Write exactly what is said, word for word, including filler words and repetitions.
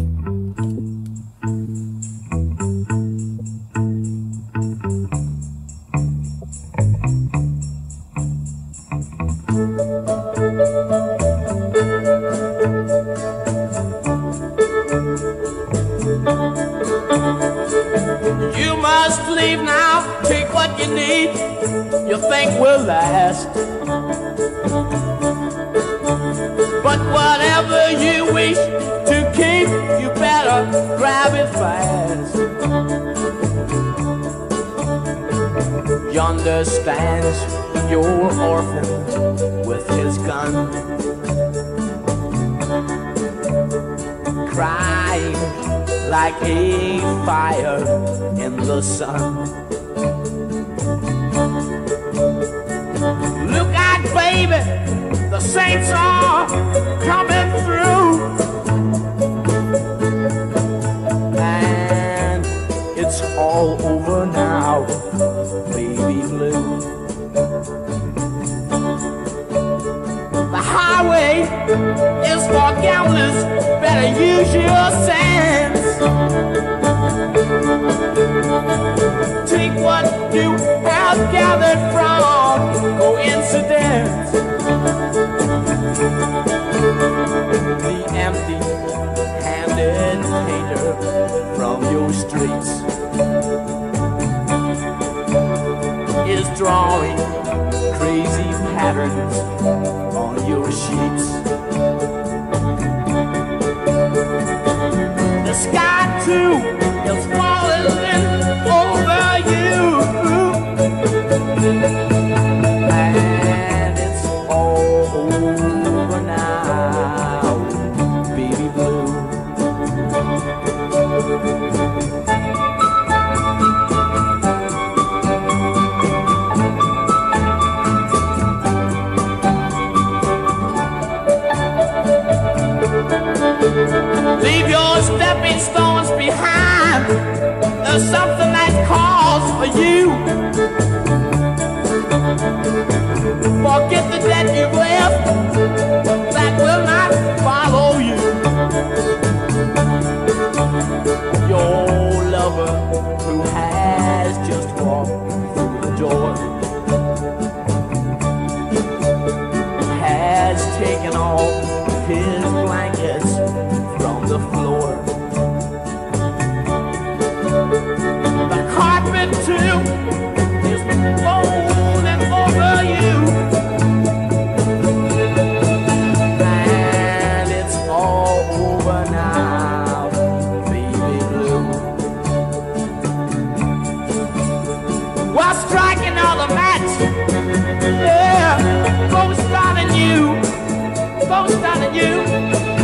You must leave now, take what you need, you think will last. But whatever you wish to keep, you better grab it fast. Yonder stands your orphan with his gun, crying like a fire in the sun. Look out, baby, the saints are coming through, and it's all over now, baby blue. The highway is for gamblers, better use your sense. Take what you have gathered from coincidence. The empty-handed painter from your streets is drawing crazy patterns on your sheets. The sky too is falling over you, and it's all over now, baby blue. Leave your stepping stones behind. There's something that calls for you. Forget the debt you've left, that will not follow you. Your lover who has just walked through the door has taken off his blankets from the floor. The carpet too is rolling over you, and it's all over now, baby blue. While striking all the match, yeah, both starting you, both starting you.